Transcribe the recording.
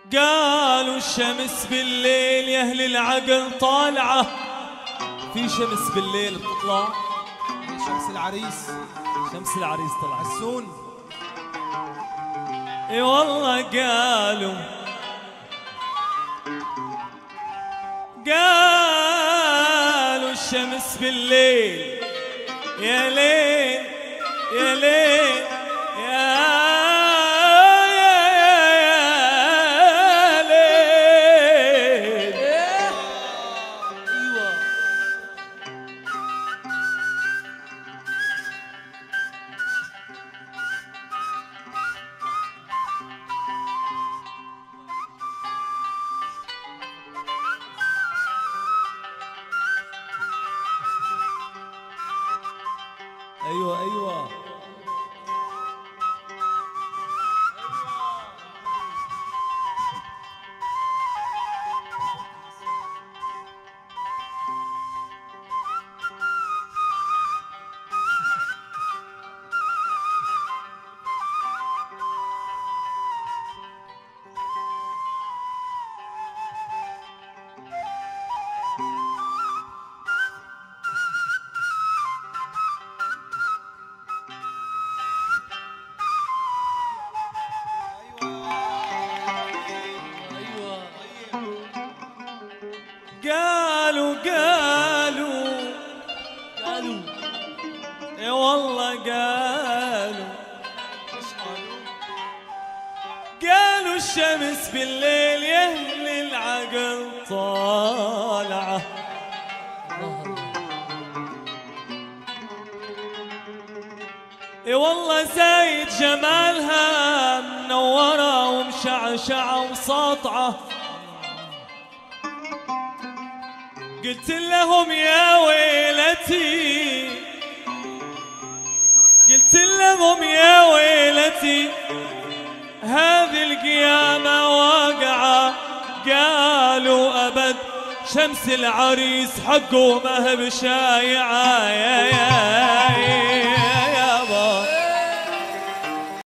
قالوا الشمس بالليل يا اهل العقل طالعه، في شمس بالليل بتطلع، شمس العريس، شمس العريس طلع حسون. اي والله قالوا الشمس بالليل يا ليل يا ليل يا ايوه ايوه قالوا يا والله قالوا الشمس بالليل يا اهل العقل طالعه، يا والله زايد جمالها منوره ومشعشعه وساطعه. قلت لهم يا ويلتي، قلت لهم يا ويلتي هذه القيامة واقعة. قالوا أبد شمس العريس حقه ما هي بشايعة. يا